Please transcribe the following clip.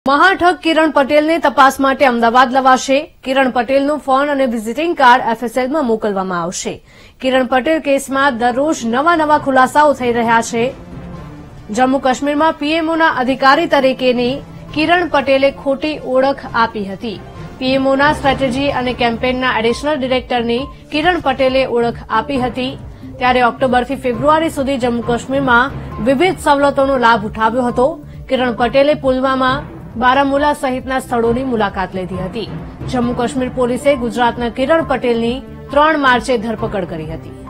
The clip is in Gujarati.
મહાઠગ કિરણ પટેલને તપાસ માટે અમદાવાદ લવાશે। કિરણ પટેલનું ફોન અને વિઝિટિંગ કાર્ડ એફએસએલમાં મોકલવામાં આવશે। કિરણ પટેલ કેસમાં દરરોજ નવા ખુલાસાઓ થઈ રહ્યા છે। જમ્મુ કાશ્મીરમાં પીએમઓના અધિકારી તરીકેની કિરણ પટેલે ખોટી ઓળખ આપી હતી। પીએમઓના સ્ટ્રેટેજી અને કેમ્પેઇનના એડિશનલ ડિરેક્ટરની કિરણ પટેલે ઓળખ આપી હતી। ત્યારે ઓક્ટોબરથી ફેબ્રુઆરી સુધી જમ્મુ કાશ્મીરમાં વિવિધ સવલતોનો લાભ ઉઠાવ્યો હતો। કિરણ પટેલે પુલવામા, બારામુલા સહિતના સ્થળોની મુલાકાત લીધી હતી। જમ્મુ કાશ્મીર પોલીસે ગુજરાતના કિરણ પટેલની 3 માર્ચે ધરપકડ કરી હતી।